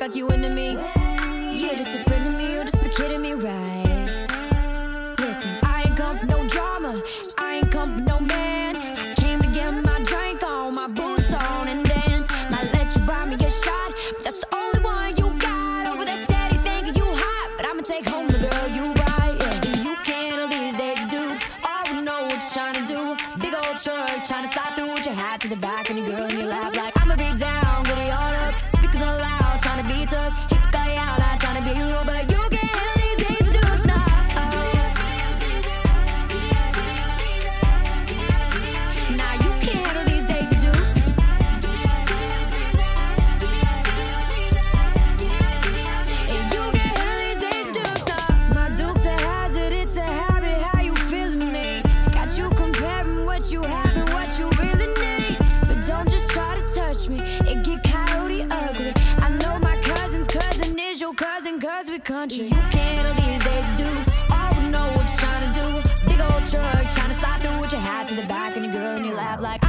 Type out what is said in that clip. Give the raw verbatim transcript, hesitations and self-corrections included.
like you into me. You're just a friend of me, you're just be kidding me, right? Listen, I ain't come for no drama, I ain't come for no man. I came to get my drink on, my boots on and dance. Might let you buy me a shot, but that's the only one you got. Over that steady thinking you hot, but I'ma take home the girl you right. Yeah, and you can't handle these days, dude. Already know what you're trying to do. Big old truck, trying to slide through with your hat to the back and your girl in your lap. Like I'ma be down, get it all up. Speakers on loud, trying to be tough. Hit the guy out, not trying to be real, but you can't handle these days, dude. Nah. Nah, you can't handle these days, dudes. And you can't handle these days, dudes. Nah. My Duke's a hazard, it's a habit. How you feeling me? Got you comparing what you have and what you really need. But don't just try to touch me, it get coyote ugly. I know my cousin's cousin is your cousin, cause we country. You can't handle these days, dudes. Already know what you're trying to do. Big old truck, trying to slide through with your hat to the back and your girl in your lap. Like